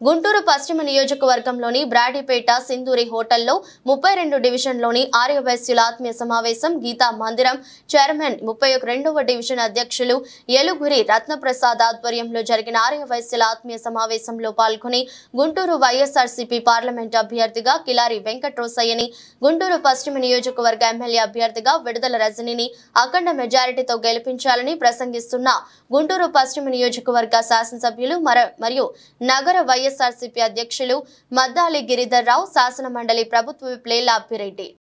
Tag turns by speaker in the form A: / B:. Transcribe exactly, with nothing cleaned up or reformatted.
A: గుంటూరు పశ్చిమ నియోజకవర్గంలోని బ్రాడీపేట సింధూరి హోటల్లో ముప్పై రెండు డివిజన్లోని ఆర్యవైశ్యుల ఆత్మీయ సమావేశం గీతా మందిరం చైర్మన్ ముప్పై రెండవ డివిజన్ అధ్యక్షులు ఎలుగురి రత్నప్రసాద్ ఆధ్వర్యంలో జరిగిన ఆర్యవైశ్యుల ఆత్మీయ సమావేశంలో పాల్గొని గుంటూరు వైఎస్ఆర్సీపీ పార్లమెంట్ అభ్యర్థిగా కిలారి వెంకట్రోసయ్యని, గుంటూరు పశ్చిమ నియోజకవర్గ ఎమ్మెల్యే అభ్యర్థిగా విడుదల రజనిని అఖండ మెజారిటీతో గెలిపించాలని ప్రసంగిస్తున్న గుంటూరు పశ్చిమ నియోజకవర్గ శాసనసభ్యులు మరియు నగర వైఎస్ఆర్సీపీ అధ్యక్షులు మద్దాలి గిరిధర్ రావు, శాసన మండలి ప్రభుత్వ విప్ లేలా అప్పిరెడ్డి.